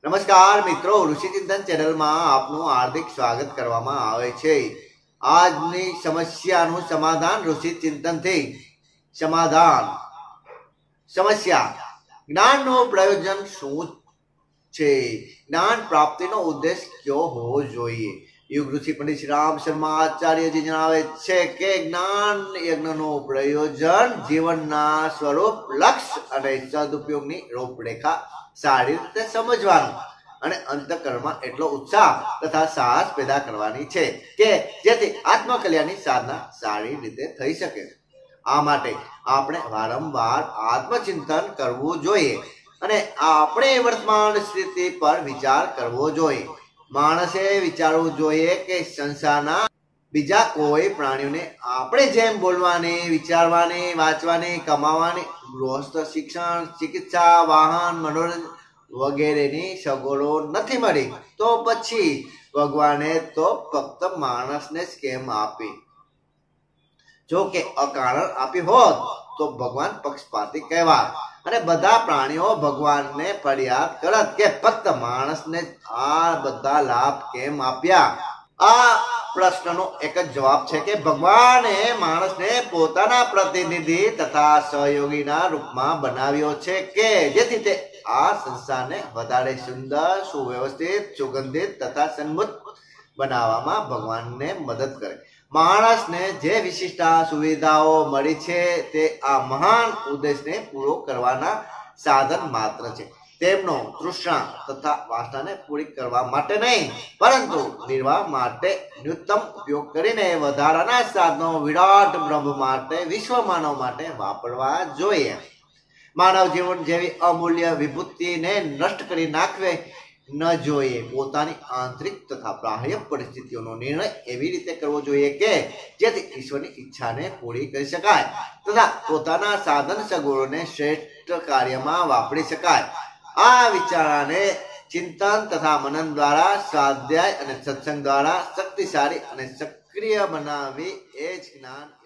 નમસ્કાર મિત્રો, ઋષિ ચિંતન ચેનલમાં આપનું હાર્દિક સ્વાગત કરવામાં આવે છે। આજની સમસ્યાનું સમાધાન ઋષિ ચિંતનથી સમાધાન। સમસ્યા: જ્ઞાનનું પ્રયોજન શું છે? જ્ઞાન પ્રાપ્તિનો ઉદ્દેશ કયો હોવો જોઈએ? યુગ ઋષિ પંડિત શ્રી રામ શર્મા આચાર્યજી જણાવે છે કે જ્ઞાન યજ્ઞનું પ્રયોજન જીવનના સ્વરૂપ, લક્ષ્ય અને સદુપયોગની રૂપરેખા સારી રીતે સમજવાનું અને અંતઃકરણમાં એટલો ઉત્સાહ તથા સાહસ પેદા કરવાની છે કે જેથી આત્મકલ્યાણની સાધના સારી રીતે થઈ શકે। આ માટે આપણે વારંવાર આત્મચિંતન કરવું જોઈએ અને આપણે વર્તમાન સ્થિતિ પર વિચાર કરવો જોઈએ। માણસે વિચારવું જોઈએ કે સંસારના બીજા કોઈ પ્રાણીઓને આપણે જેમ બોલવાની, વિચારવાની, વાંચવાની, કમાવાની, ગૃહસ્થ શિક્ષણ, ચિકિત્સા, વાહન, મનોરંજન વગેરેની સગવડો નથી મળી તો પછી ભગવાને તો ફક્ત માણસને જ કેમ આપી? જો કે અકારણ આપી હોત તો ભગવાન પક્ષપાતી કહેવાત અને બધા પ્રાણીઓ ભગવાનને ફરિયાદ કરત કે ફક્ત માણસને આ બધા લાભ કેમ આપ્યા। આ પ્રશ્નનો એક જ જવાબ છે કે ભગવાને માણસને પોતાના પ્રતિનિધિ તથા સહયોગીના રૂપમાં બનાવ્યો છે કે જેથી તે આ સંસારને વધારે સુંદર, સુવ્યવસ્થિત, સુગંધિત તથા સન્મુખ બનાવવામાં ભગવાનને મદદ કરે। માણસને જે વિશિષ્ટ સુવિધાઓ મળી છે તે આ મહાન ઉદ્દેશને પૂરો કરવાના સાધન માત્ર છે। તેમનો તૃષ્ણા તથા વાસનાને પૂરી કરવા માટે નહીં પરંતુ નિર્વાહ માટે ન્યૂનતમ ઉપયોગ કરીને વધારાના સાધનો વિરાટ બ્રહ્મ માટે, વિશ્વ માનવ માટે વાપરવા જોઈએ। માનવ જીવન જેવી અમૂલ્ય વિભૂતિને નષ્ટ કરી નાખવે ન જોઈએ। પોતાની આંતરિક તથા બાહ્ય પરિસ્થિતિઓનો નિર્ણય એવી રીતે કરવો જોઈએ કે જેથી ઈશ્વરની ઈચ્છાને પૂરી કરી શકાય તથા પોતાના સાધન સગવડોને શ્રેષ્ઠ કાર્યમાં વાપરી શકાય। આ વિચારણાને ચિંતન તથા મનન દ્વારા, સ્વાધ્યાય અને સત્સંગ દ્વારા શક્તિશાળી અને સક્રિય બનાવી એ જ જ્ઞાન